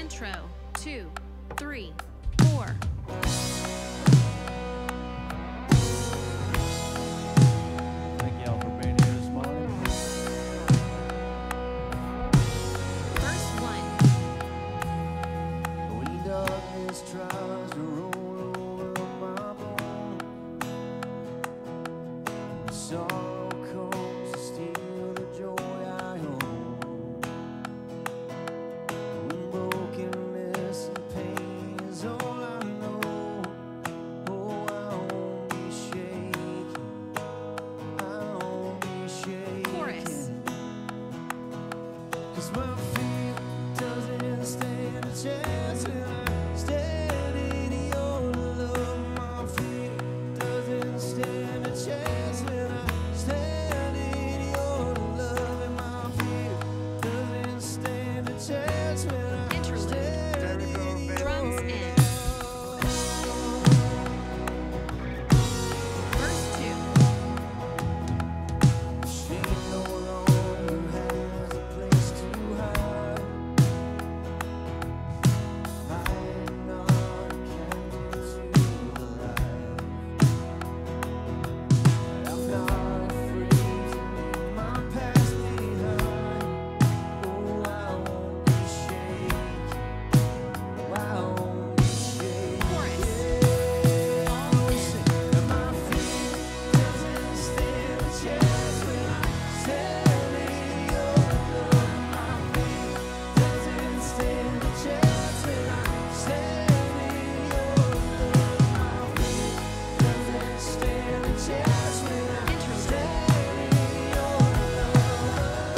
Intro, 2, 3, 4. Thank y'all for being here this morning. Verse 1. When darkness tries to roll over my bones, sorrow comes to steal the joy I own. When brokenness and pain is all I know, oh, I won't be shaken. I won't be shaken. Chorus. 'Cause my fear doesn't stand a chance when I stand in your love. My fear doesn't stand a chance when I stand in your love. And my fear doesn't stand a chance when I Interlude. stand in your Drums in. Verse 2. She no longer has a place to hide. I am not a captive to the light. I'm not afraid to leave my past behind. Oh, I won't be shaken. Oh, I won't be shaken. Chorus. And my fear doesn't stand a chance when I stand in your love. My fear doesn't stand a chance when I stand in your love. My fear doesn't stand a chance when I stand in your love.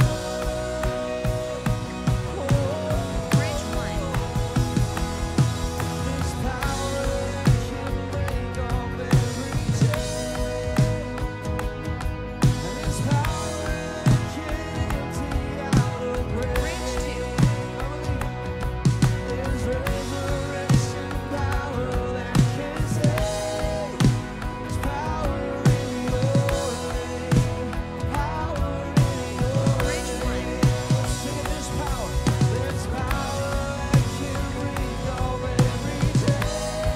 Bridge 1. There's power that can break off every chain. There's power that can empty out a grave. Bridge 2. There's resurrection power that can save. There's power in your name. Power in your Bridge 1. name. Sing it, there's power. There's power that can break off every chain.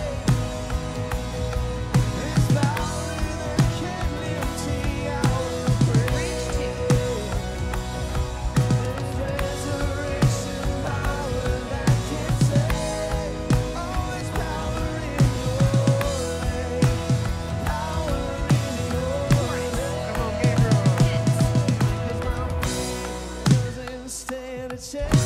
There's power that can empty out a grave. Bridge 2. There's resurrection power that can save. Oh, there's power in your name. Power in your name. Come on, Gabriel. Hits. 'Cause my fear doesn't stand a chance.